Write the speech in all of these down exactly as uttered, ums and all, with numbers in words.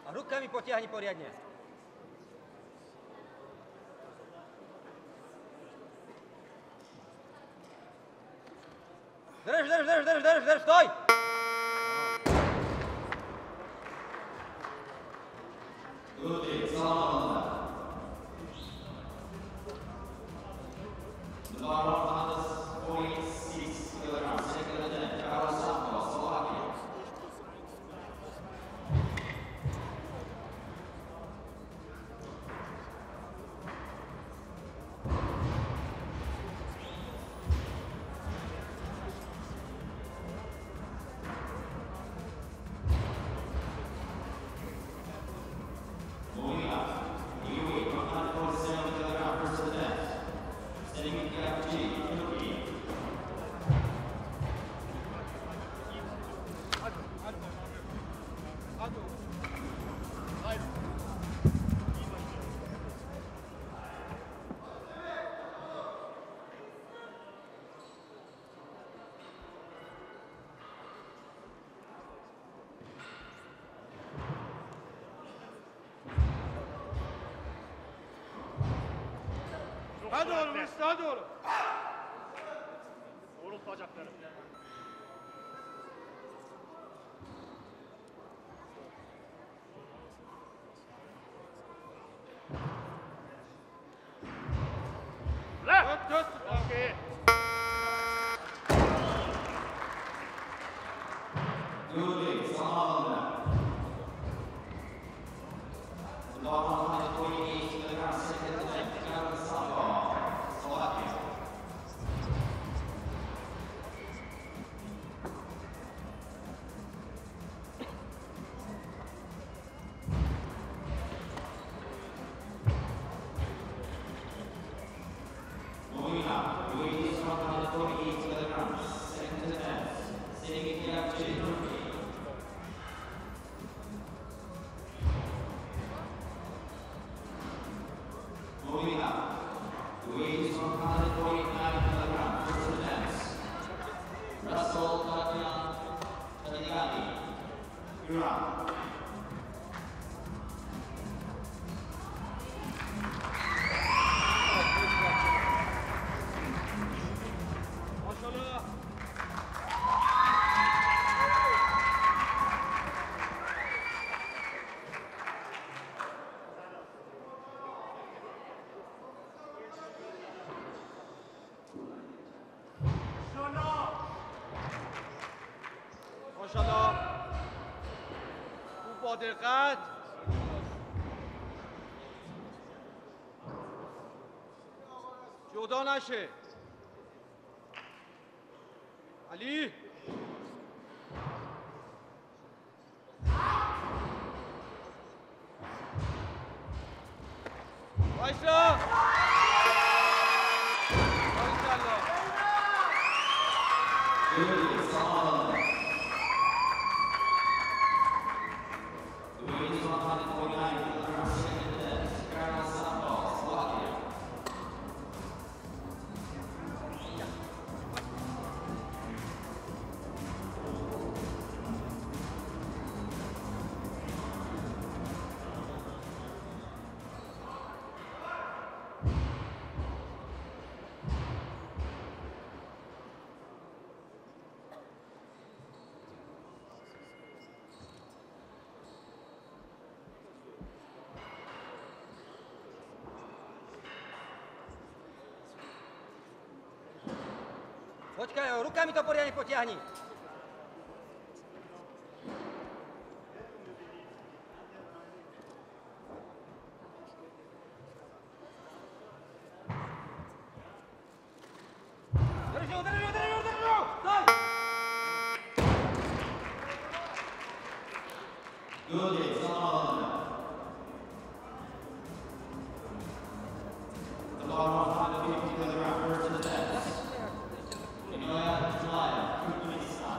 Rukami potiahni poriadne. Drž, drž, drž, drž, drž, drž, stoj! Good, Salomon. The bar of forty-six kilograms, second lieutenant, Carlos Santos, Slovakia. Daha doğru, daha doğru. Doğrult bacakları. Left. Dört, dört. Okey. Good, Salomon. The bar of forty-eight kilograms, second lieutenant, Carlos Santos, Slovakia. Moving up, weight is one hundred forty-eight kilograms, second lieutenant, Semih Kıyafçı, Turkey. Moving up, the weight is one hundred forty-nine kilograms, first lieutenant, Russell Tatian Tanigali, Iran. Maşallah. ماشاءالله خوب با دقت جدا نشه علی وایسا ماشاءالله Good, Salomon. The weight is one hundred forty-nine kilograms, second lieutenant, Carlos Santos, Slovakia. Počkaj, rukami to poriadne potiahni. Drž ho, drž ho, drž ho, drž ho! Stoj! Good, Salomon. The bar of one hundred fifty kilograms, first lieutenant, Inoya Julaya, Turkmenistan.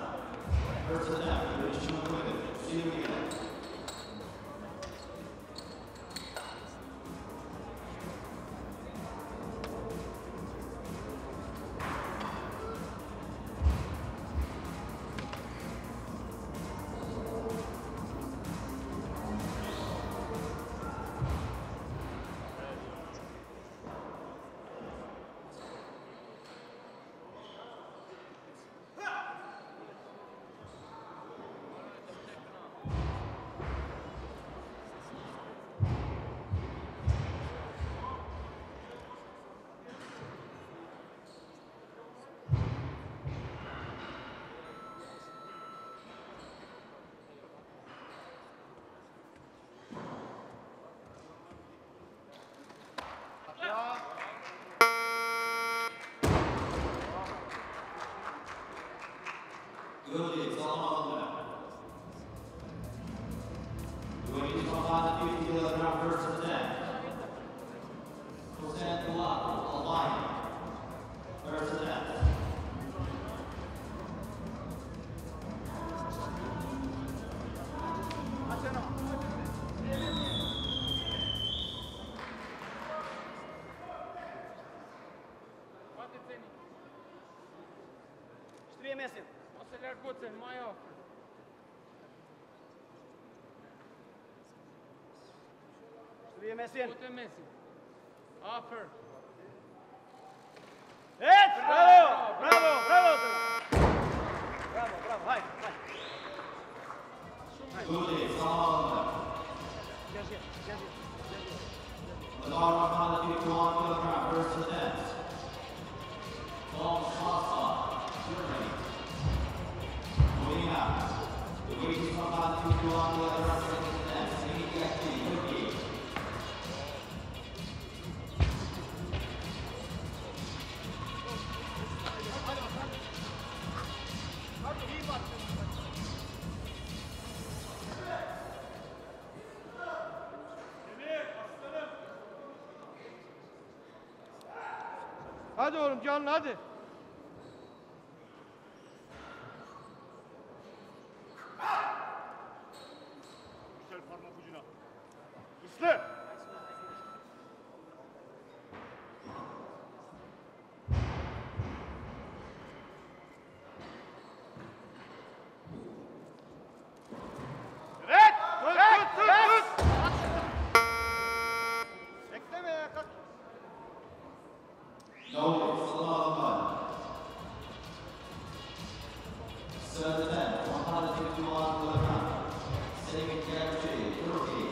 Messi. Acelerar Gutten, my offer. Şuraya Messi. Gutten Messi. Offer. Evet. Bravo. Bravo. Bravo. Bravo. Bravo. Haydi. Haydi. Gulli, sağ Gel gel. Gel gel. Nadal one fifty-one kilogram first to the net. Tom Sasa, Germany. Moving up. The weight is one fifty-one kilogram second to the net. Semi Gatti, Turkey. Hadi oğlum canlı hadi. Güzel parmak ucuna. Hızlı. Evet. Tut Evet. tut Evet. tut tut. Bekleme ya. Kalk. Novic, Salamanca. Serve to the net, one fifty-one kilogram. Semi Gatti, Turkey.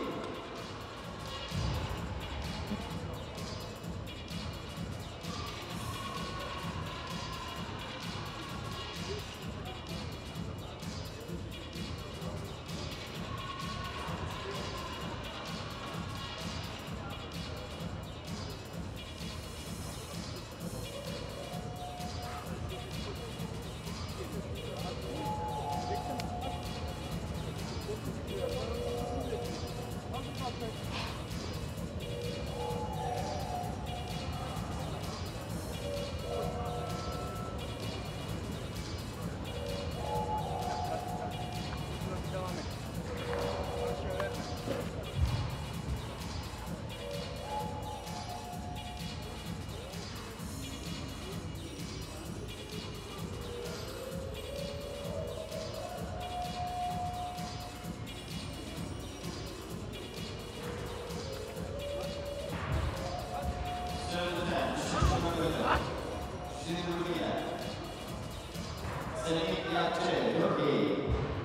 Serve to the net, Shishimagula. Shinrugia. Semi Gatti, Turkey.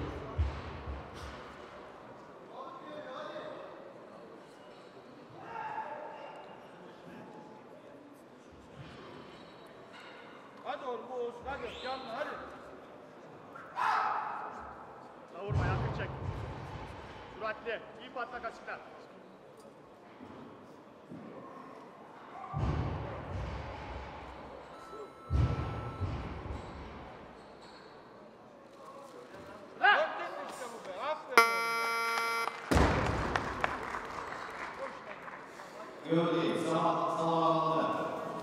Hadi oğlum bu olsun hadi canlı hadi. Savurma yakın çek. Süratli. İyi patlak açıklar. Dört tek işte bu be. Aferin oğlum. Gulli, Salamanca.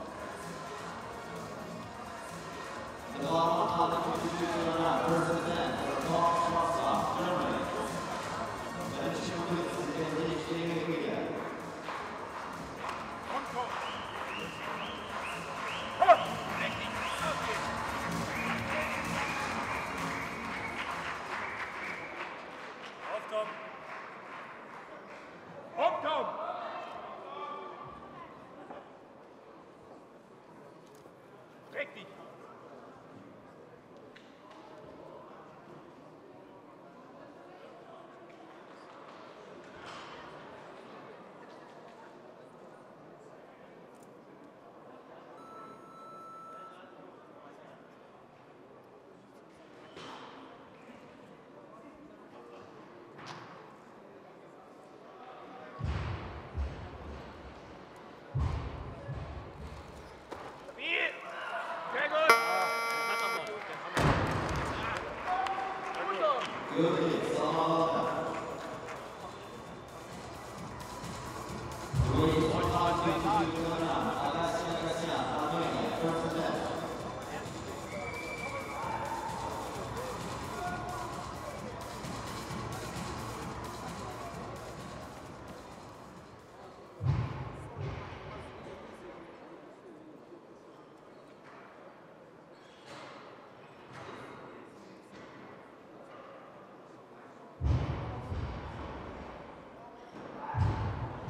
Nadal one fifty-two kilogram first to the net. Tom Sasa, Germany. Venture with the Semi Kontrol. Auf Tom. Hopp Tom. Richtig. Bir. Sehr gut. Gulli, Salamanca. Weight one fifty-two kilogram. Agassi Agassi, Albania, first to the net.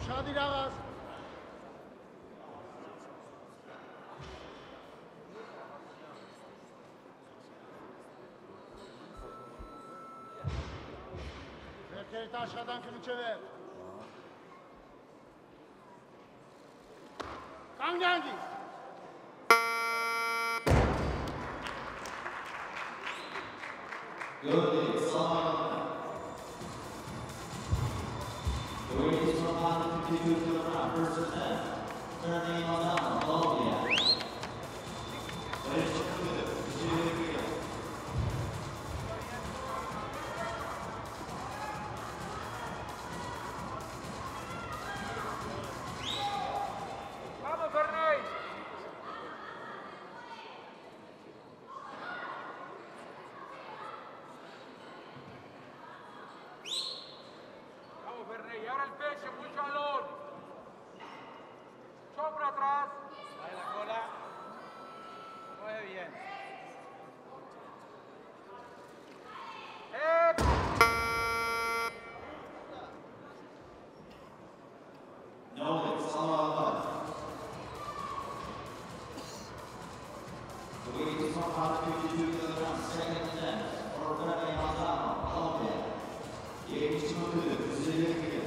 شادی راست. Erkeği taşladan kimi çevir. Kangangi. Good. Salman. The weight is from one fifty-two kilograms versus ten. Turning on down, Colombia. Finish good. Vamos, Bernay. Vamos, Bernay. Y ahora el pecho, mucho balón. Chopra atrás. Ahí la cola. Mueve bien. ¡Eh! No, it's Salman. The weight is from one fifty-two kilograms, second and ten. For Bernay Manzano, Colombia. yetmiş dokuz, yüz elli kilo.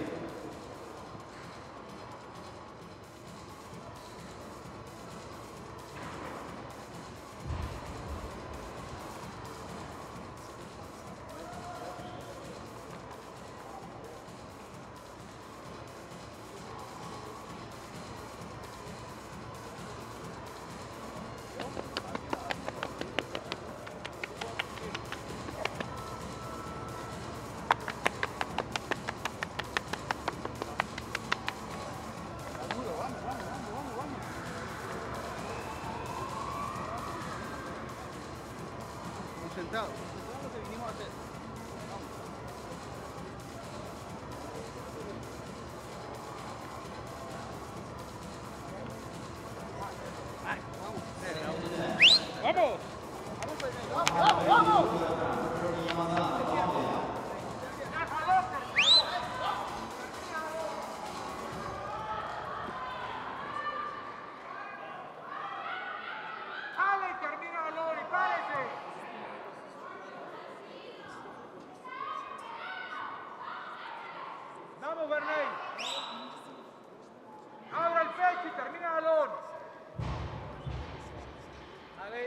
Concentrado. Concentrado lo que vinimos a hacer. Vamos. Vamos, vamos. ¡Ale, termina balón y párese! Vamos, Bernay. Abra el pecho y termina balón. Dale.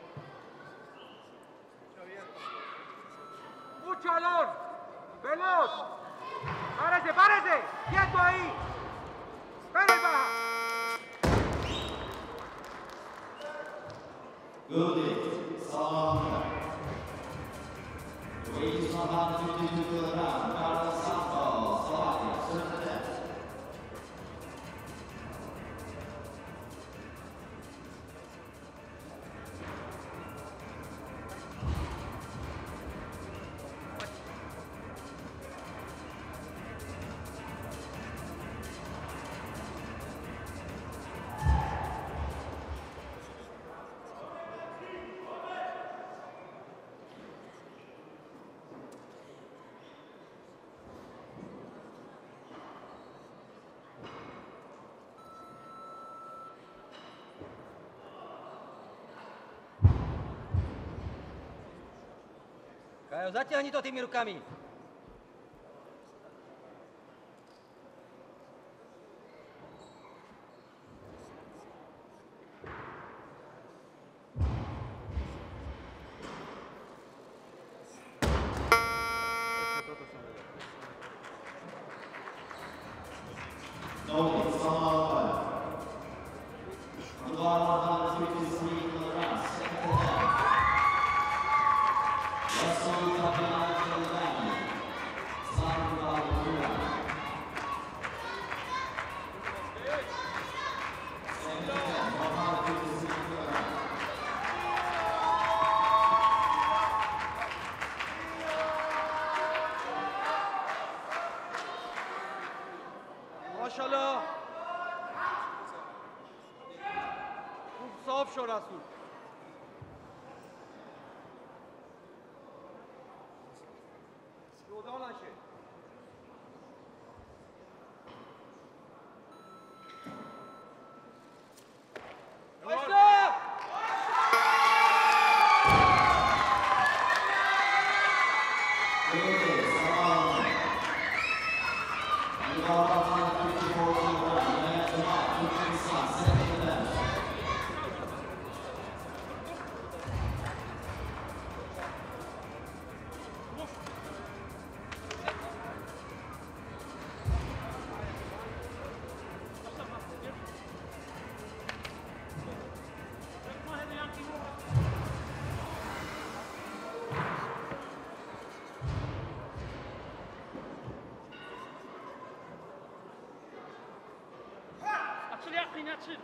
Mucho balón. Veloz. Párese, párese. Quieto ahí. Pérez baja. Good. Salman. The weight is from one fifty-two kilograms, Carlos Santos, Slovakia, certain death. Kajo, zaťahni to tými rukami. No, it's Salman. one fifty-three kilograms, second to death. Russell Tapiana Kilgani, Sandoval Luna. Second to death, one fifty-three kilograms. ماشاءالله. خوب صاف شو رسول. جدا نشه. açıl Yakin açıl.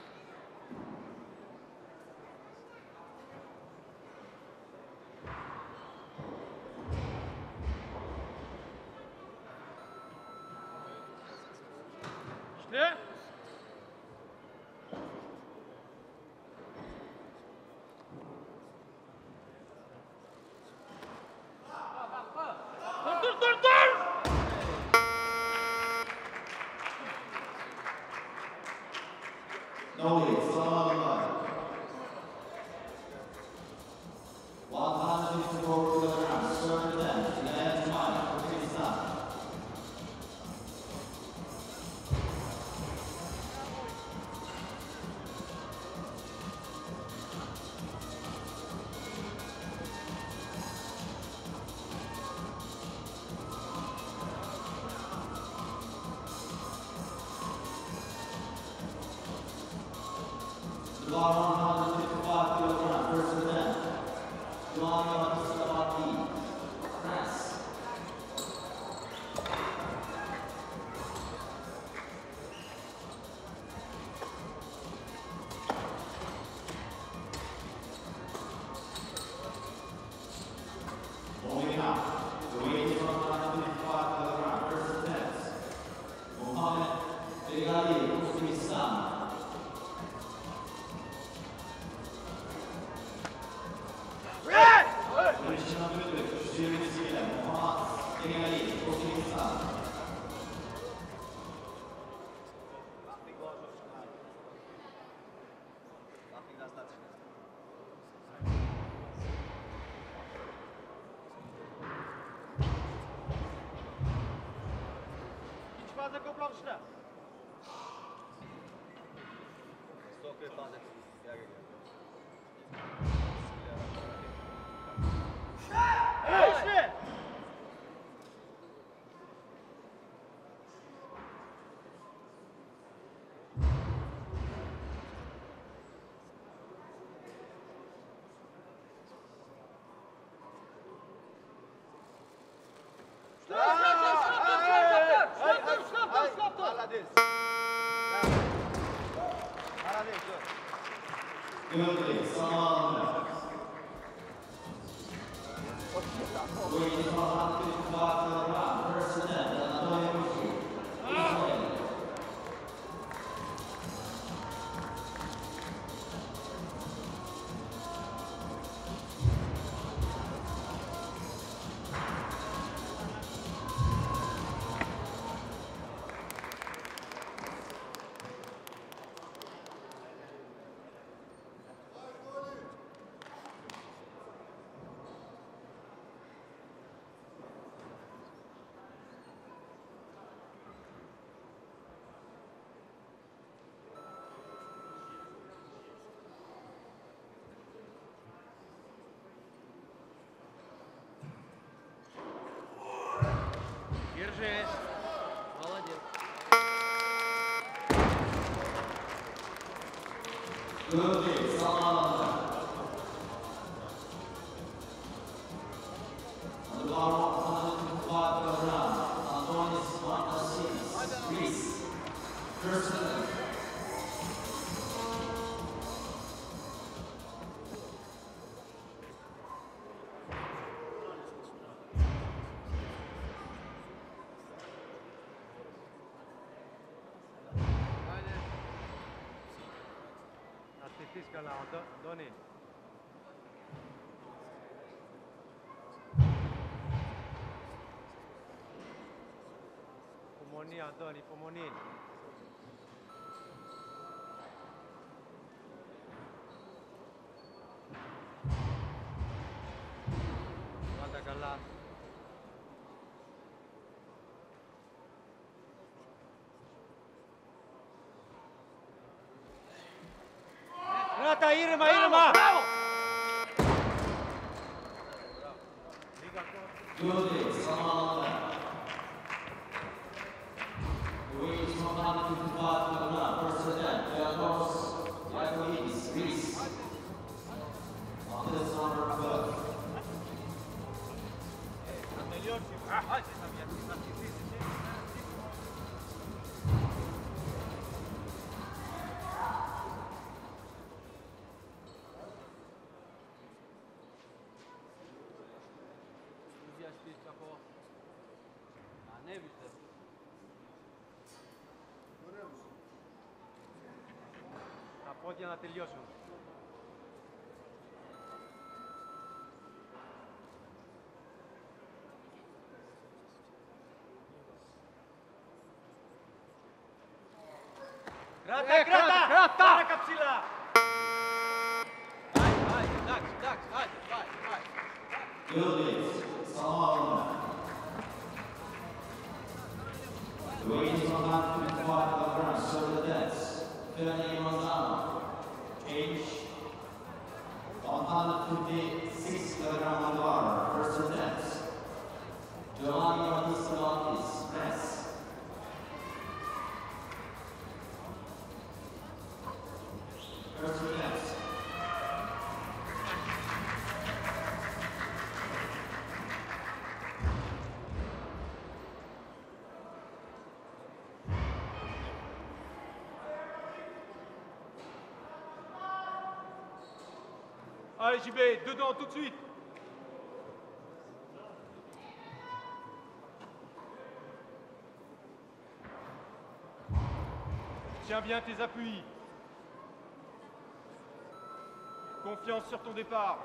İşte. Dur dur dur dur. No lead, still on the line. One time to go to the ground, serve to them, left mind, Pakistan. The ball one hundred fifty-five kilograms, first to them. Giovanni Battista, France. Moving up, the weight is one hundred fifty-five kilograms, first to them. Mohamed Begali, Uzbekistan. Position number two, Shirin Sila, Mohamed Begali, Uzbekistan. Hiç fazla koplamışlar. İşte. Good lead, still on the line. Weight is one hundred fifty-five kilograms, first to them, Anatoly Mushi, Israel. Держись. Молодец. Good lead, still on the line. On the ball, one hundred fifty-five kilograms, Antonis Vantasis, Greece. First to them. Atletism καλά, Αντώνη. Υπομονή, Αντώνη, υπομονή. Πάντα καλά. Κράτα, ήρεμα, ήρεμα! Good lead, still on the line. The weight is one hundred fifty-five kilograms, first to them, Theodoros Yakoudis, Greece. On this number twelve. Πόδια για να τελειώσουν. Κράτα, Ε, κράτα! κράτα, κράτα! Πάρε καψίλα! Άιντε, άιντε, εντάξει, εντάξει, άιντε, πάει, πάει. Gilbert, Salama. The weight is one hundred fifty-five kilograms, shoulder depth. Fernando Manzano. Age one hundred fifty-six kilograms on the bar, first depth. Giovanni Battista Marquez, press. First depth. Allez J B, dedans tout de suite. Tiens bien tes appuis. Confiance sur ton départ.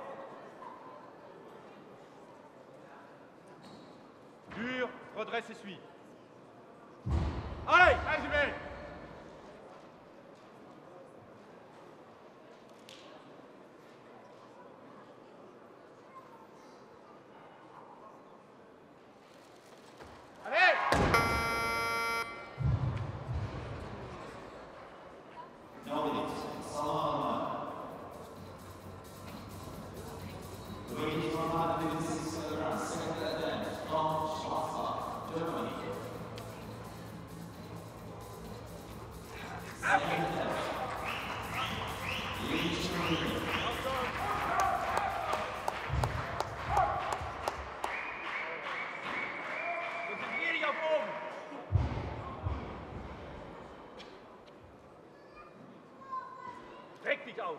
Dur, redresse et suis. Allez, allez J B. Konzentrier dich auf oben! Streck dich aus!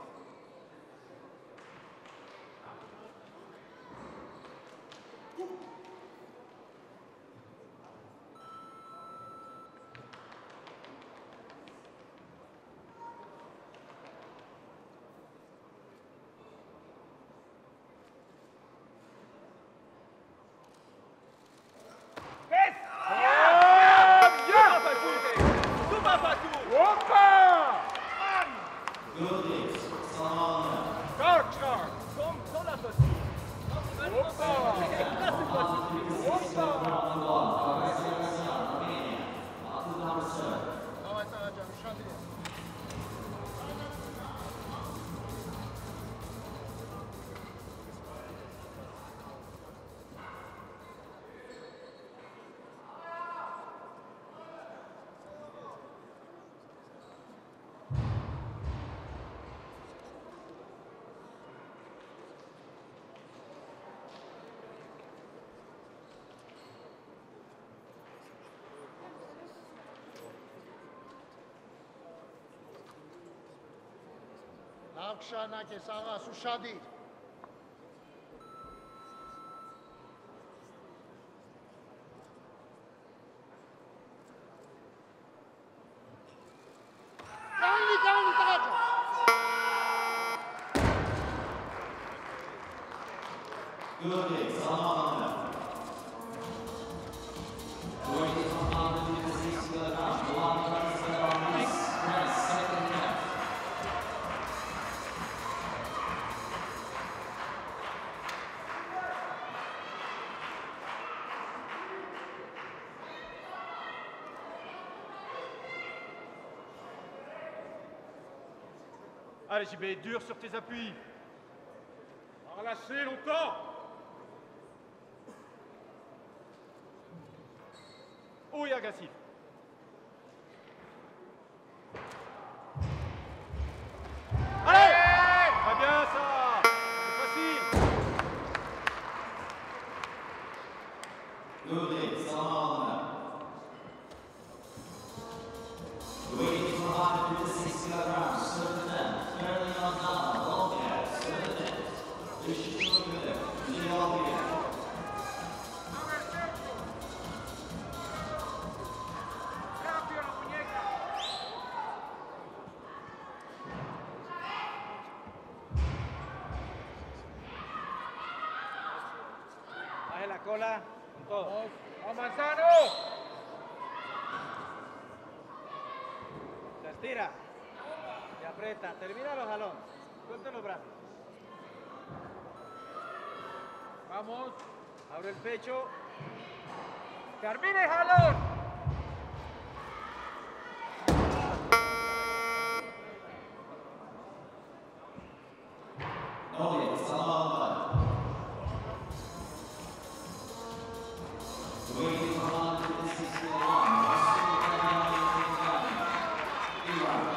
Avşanakes ağa suşadir. Kanli kanli tağaca. Gilbert, Salama. The weight is one hundred fifty-six kilograms, Giovanni Battista Marquez, press, second depth. Allez J B, dur sur tes appuis. Relâchez longtemps. Haut et agressif. Allez! Très bien ça. C'est facile. Gilbert, Salama. The weight is one hundred fifty-six kilograms, shoulder depth. Fernando Manzano, long gap, shoulder depth. Richard Schubert, Giovanni. cola, con todo. ¡Vamos, Manzano! Se estira. Se aprieta. Termina los jalones. Suelta los brazos. Vamos. Abre el pecho. ¡Termine el jalón! Noble, Salamabad. Waiting for on to the sixth round. Iran.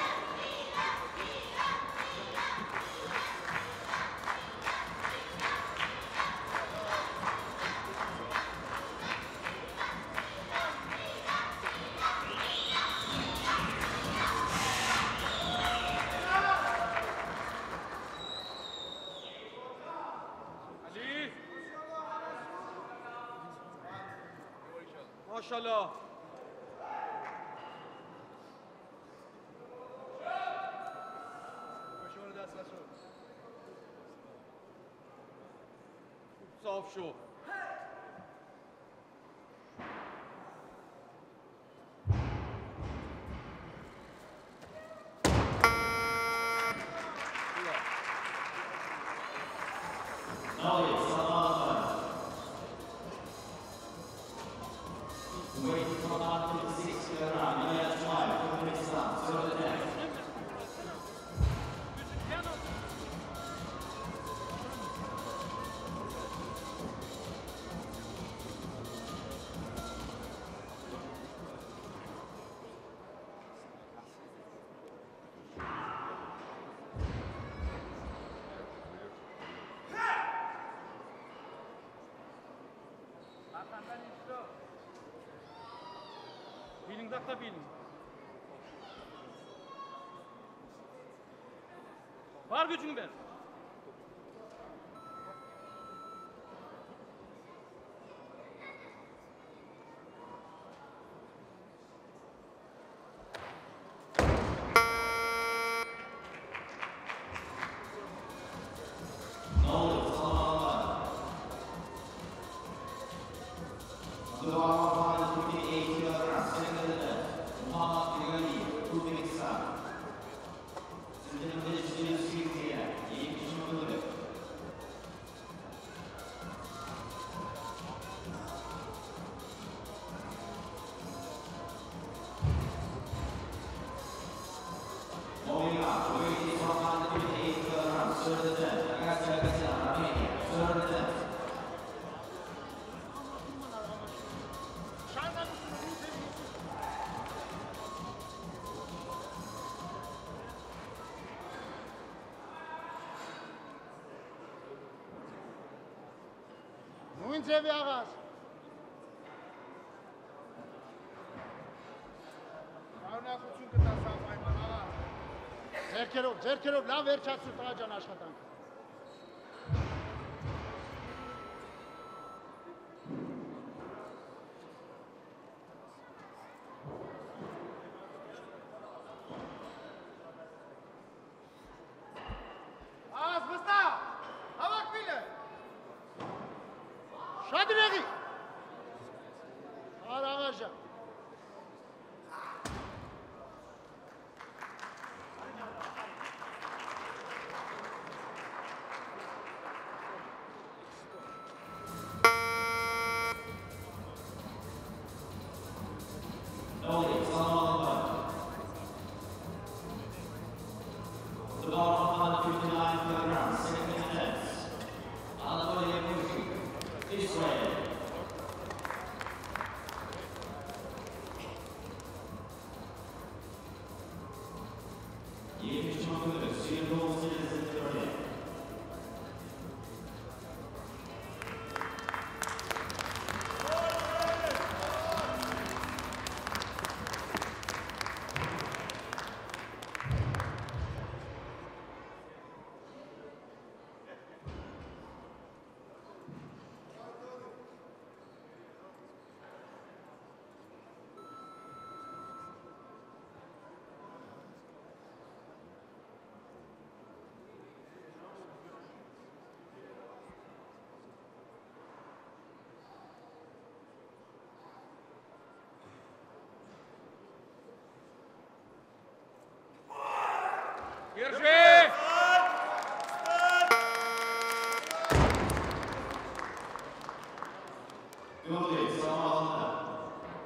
علي ما شاء الله. شلون داس مسعود صاف شو. Noble, Salamabad. Waiting for on to the sixth round. Ilyas Jumayev, Turkmenistan. Zero to ten. Feeling dakika feeling. Var gücünü ver. Noble, Salamabad. The one hundred fifty-eight kilograms, second to the left. Muhammad Ighali, Turkmenistan. Sırtını değiştiriyor, Sivriye. İyi kişi olur. Moving up, weight is one hundred fifty-eight kilograms, third to the left. Agassi Agassi, Armenia, third to the left. ნუ ინძები აღას ავნახუცუნ კდა საფაიმან აღარ ზერქერო ზერქერო ლა ვერ ჩაცუ ტაჯან აშხატან ას ბსტა ავაკბილე შადრეგი არ აღაჟა Noble, Salamabad. The bottom one hundred fifty-nine kilograms, second to the left. Anatoly Yakushi, Israel. yetmiş kilometre, Sivri Doğusu Lezzetli Örnek. Держи! Good, Salomon.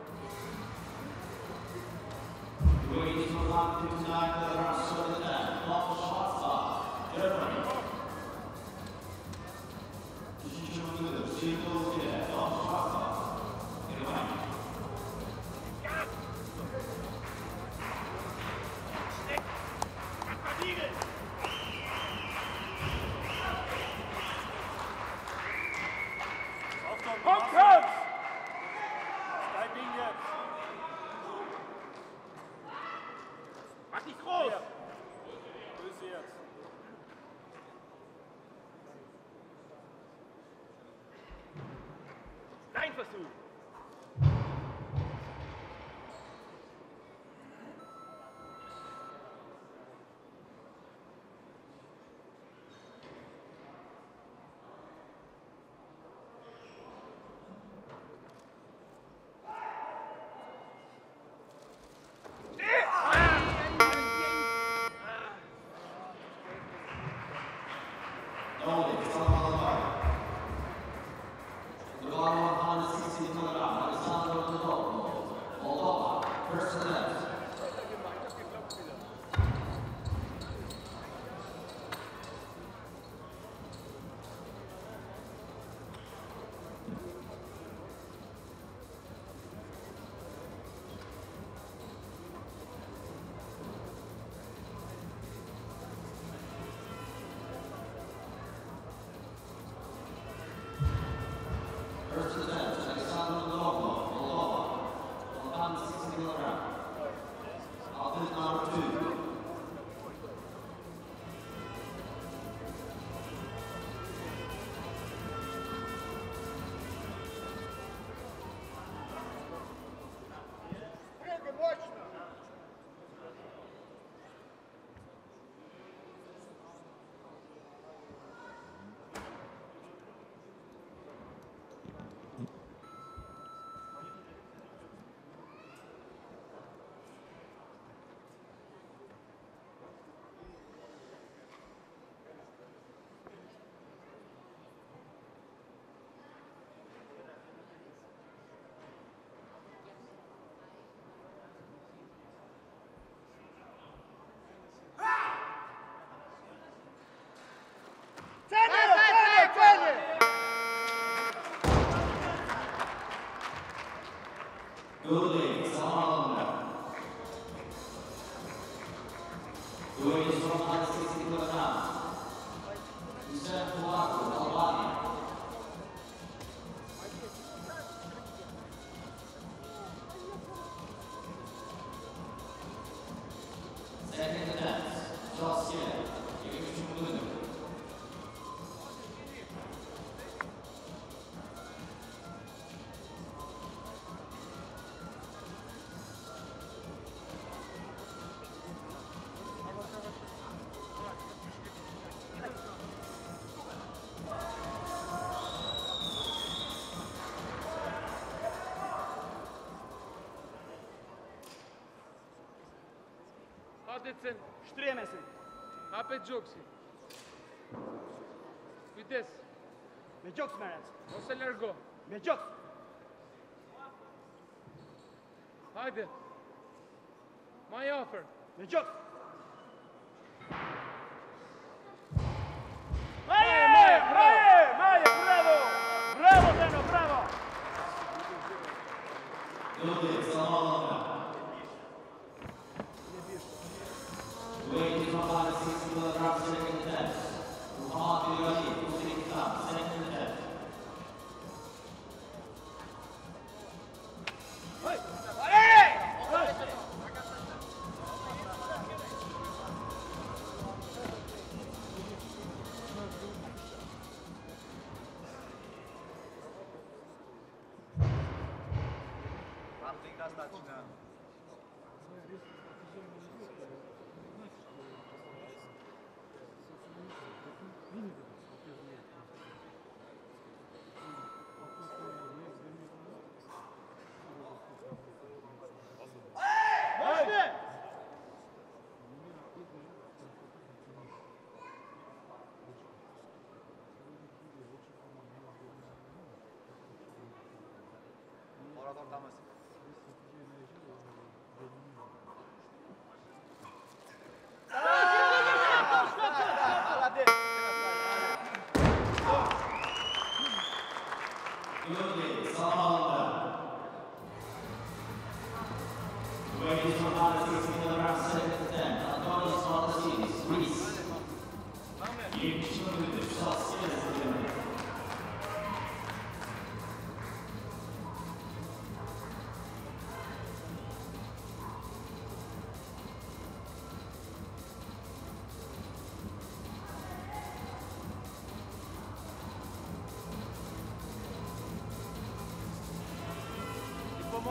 Waiting for one fifty-nine kilograms over the net. Block Schwarzer, Germany. twenty-two minutes, two goals here. Block Schwarzer, Germany. Komm, komm! Dein Ding jetzt! Mach dich groß! Grüß jetzt! Dein Versuch! Only, Salomon. The ball one hundred sixty kilograms. Alessandro Todolo. Moldova, first net. First net, Alessandro Todolo, Moldova. one hundred sixty kilograms. Alternate number two. Прыгай, мощно! Цели, цели, цели! Good lead, Salomon. Weight is one hundred sixty kilograms. Hussein Kouakou, Albania. Second net, Josier, yirmi üç minut. Hadi Stremesin. Apet Joksi. Vites. Me gjoks merret. Mos e largo. Me gjoks. Hajde. My offer. Me gjoks. Maje, Maje, Maje, Maje, bravo! Bravo, Zeno, bravo! Good lead, Salomon. Weight is one hundred sixty kilograms, second net. Muhammad Yali, Uzbekistan, second net.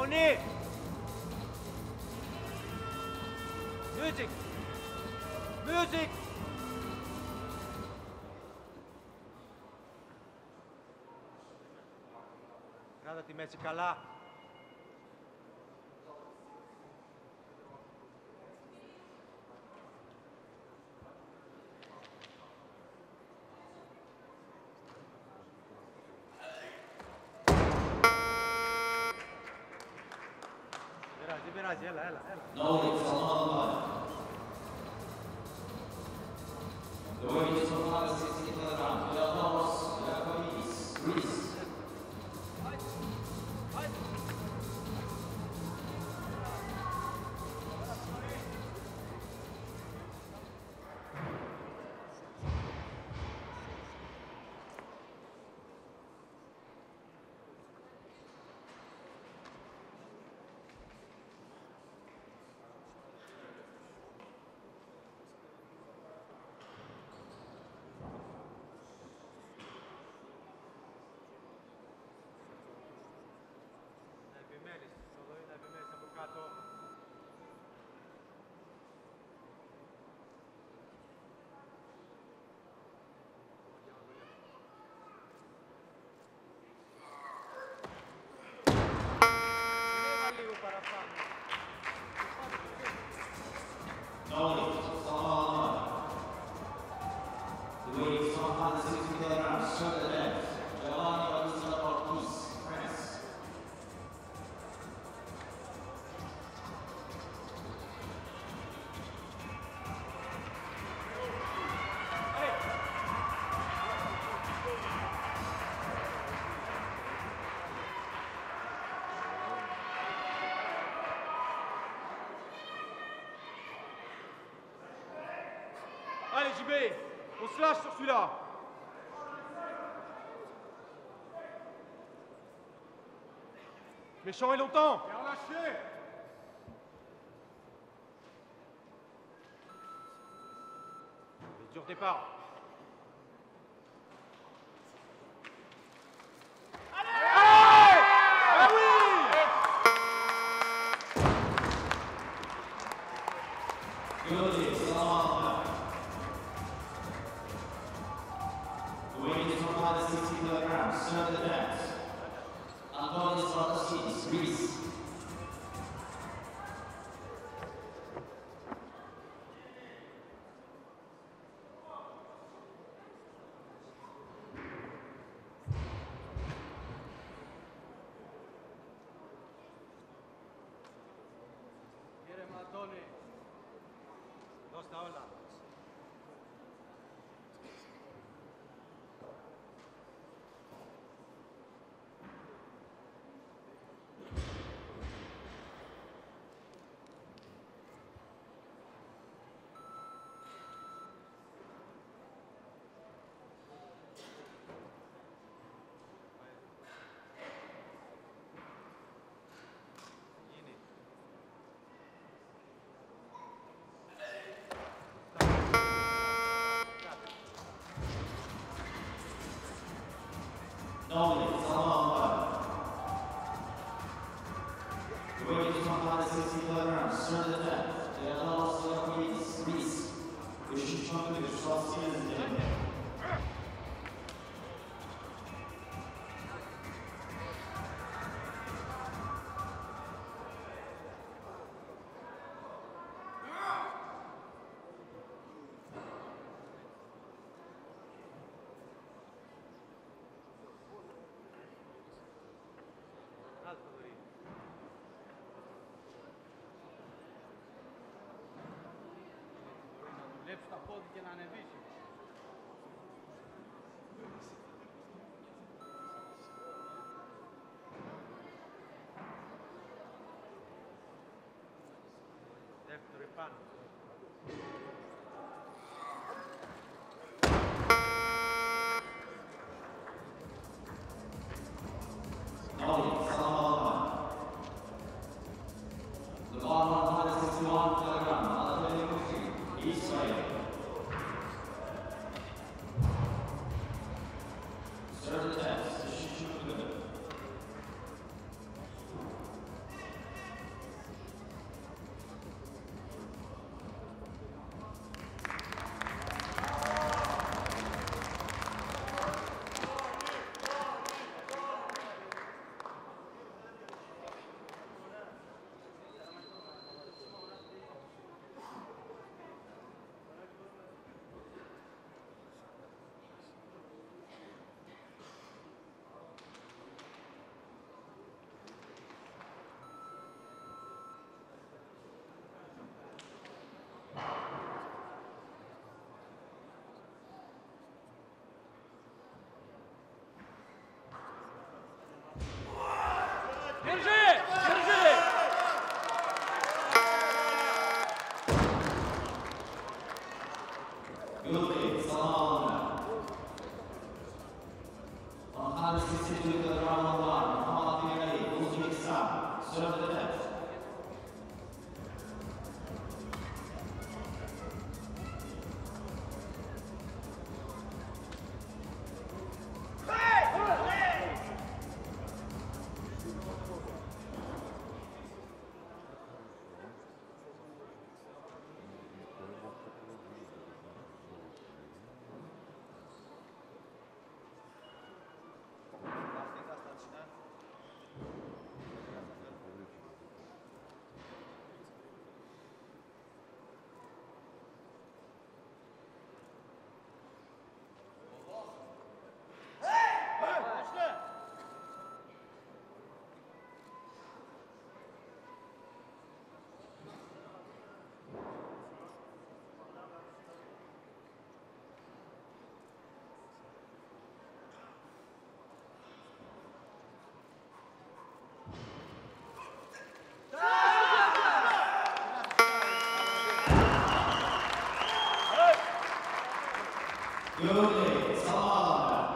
Μονή! Music! Music! Κράτα τη μέση καλά. Δεν πειράζει, έλα, έλα, έλα. Noli, Salman The weight is one hundred sixty kilograms. Belarus, Yakovis, Greece. Να επιμένεις, στο δωρή να επιμένεις από κάτω. Συνέβα λίγο παραπάνω. Noli, Salman The weight is one hundred sixty kilograms. Shoulder depth. Giovanni Battista Ortiz, France. Allez, J B, on se lâche sur celui-là. Méchant et longtemps. Et relâché. Et dur départ. Allez! Ah oui! Giulio Salman The weight is one hundred sixty kilograms. Shoulder depth. Antonis Rotasidis, Greece. Κύριε Μαντώνη, δώσ' τα όλα. Γίνει. Noli, Salman The weight is one hundred sixty kilograms. Shoulder depth. Belarus, Yakovis, Greece. Üçüncü şampiyonu Şurasiyaz izledi. Άλτο δωρή. Μπορεί να δουλέψει τα πόδια και να ανεβήσει. Δεύτερο επάνω. Noli, Salman The bar one hundred sixty-one kilograms. Anatoly Kuchin, Israel. Shoulder depth. Üçüncü şampiyonu. Yuri Salmanlı. one hundred sixty-two kilogramlar Muhammed Abdülhamid, Uzbekistan. Serve the net. Yuri Salmanlı.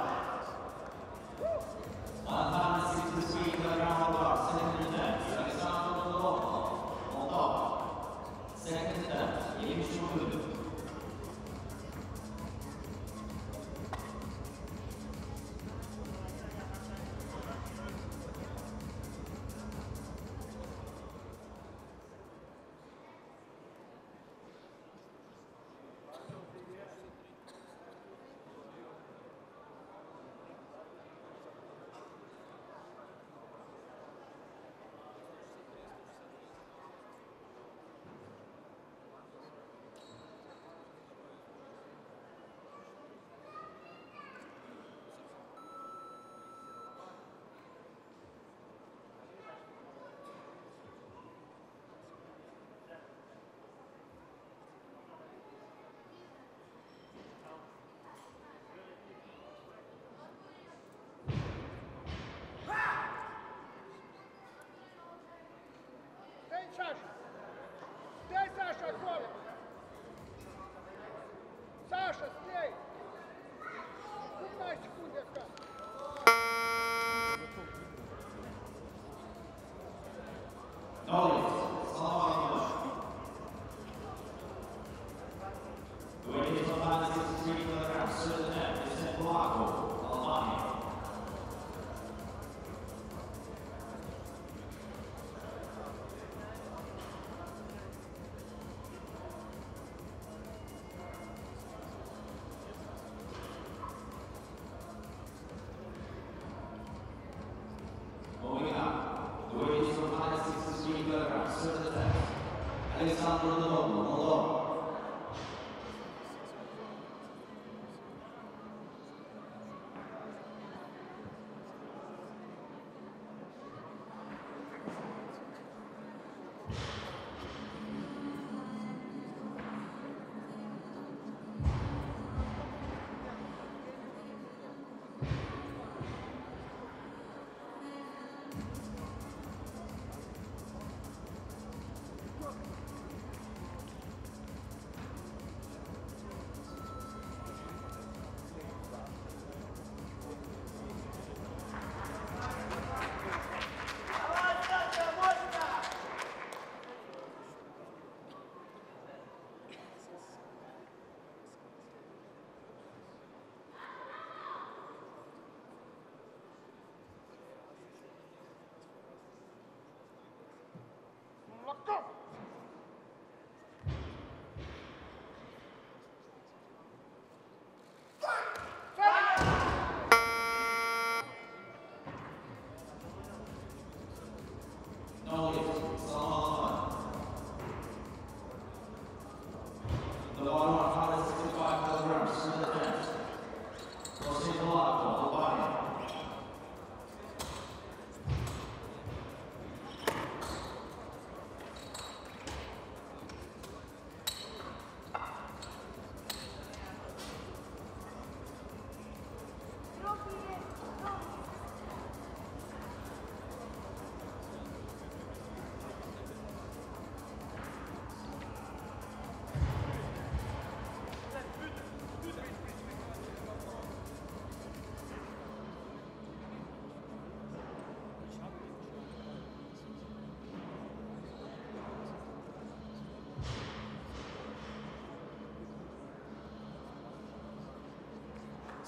one hundred sixty-three kilogramlar second net. Alexander Moldova. Moldova. Second net. yetmiş dokuz.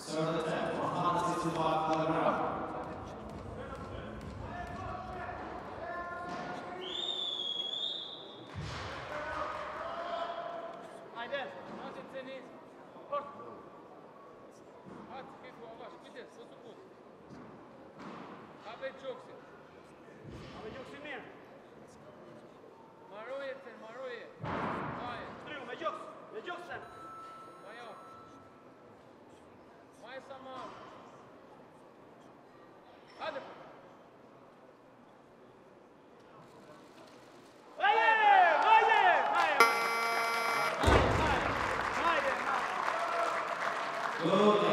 Serve the tenth, one sixty-five kilograms. Haydi. Nasıl seniz? Kork. Hadi bir bu avaş. Gidin. Sosu bu. Abi çoksun. Abi yoksa ne? Maroye sen maroye. Hayır. Duruyor, ne yok? Ne yok sen? Maya. Maya sama. Hadi. Hayır, hayır, hayır. Hayır, hayır, hayır. Good.